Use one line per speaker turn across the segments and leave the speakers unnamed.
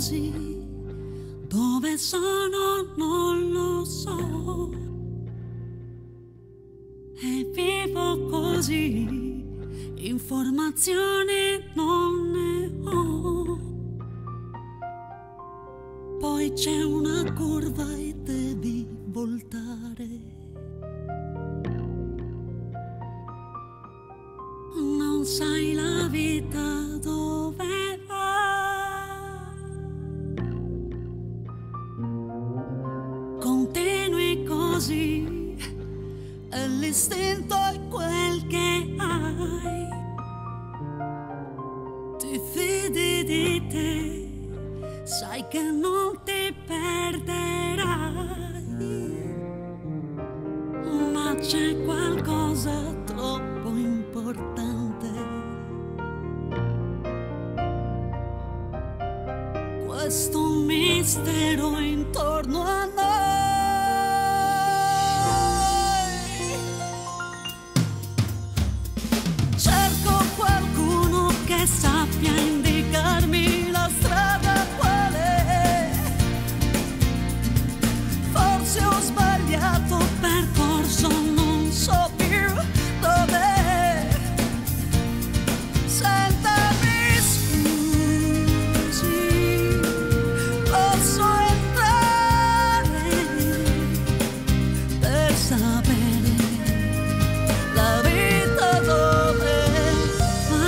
così, dove sono non lo so, e vivo così, informazioni non ne ho. Poi c'è una curva e devi voltare. Non sai la vita dove va. Continui così e l'istinto è quel che hai. Ti fidi di te, sai che non ti perderai, ma c'è qualcosa troppo importante. Questo mistero intorno a noi. Cerco qualcuno che sappia indicarmi la strada qual è. Forse ho sbagliato percorso, non so più dov'è. Sentami, scusi, posso entrare per sapere la vita dove va.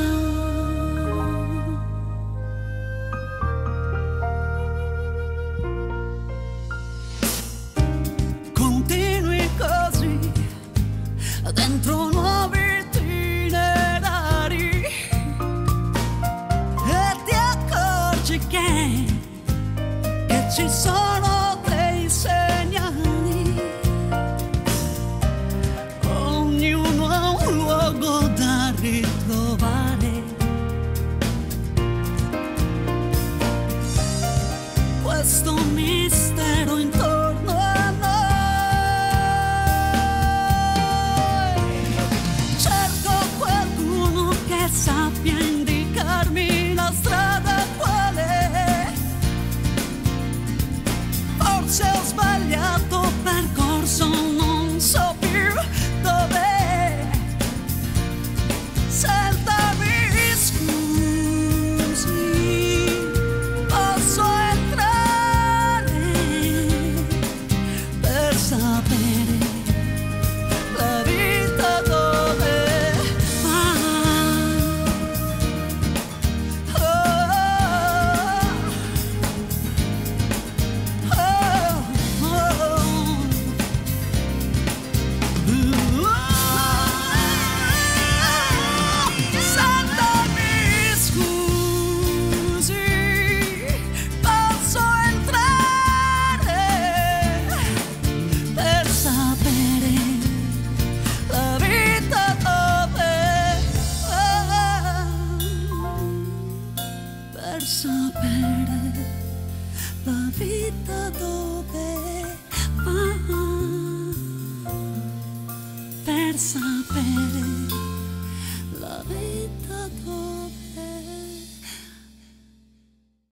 Continui così dentro nuovi itinerari e ti accorgi che ci sono dei segnali. Ognuno ha un luogo da ritrovare. Questo mistero intorno a noi. Cerco qualcuno che sappia indicarmi la strada qual è. Forse ho sbagliato percorso, non so più dov'è. Sentami, scusi, posso entrare per sapere la vita dove va. Oh, oh, oh. Sentami, scusi, posso entrare per sapere la vita dove va. Per sapere la vita dove va. Per sapere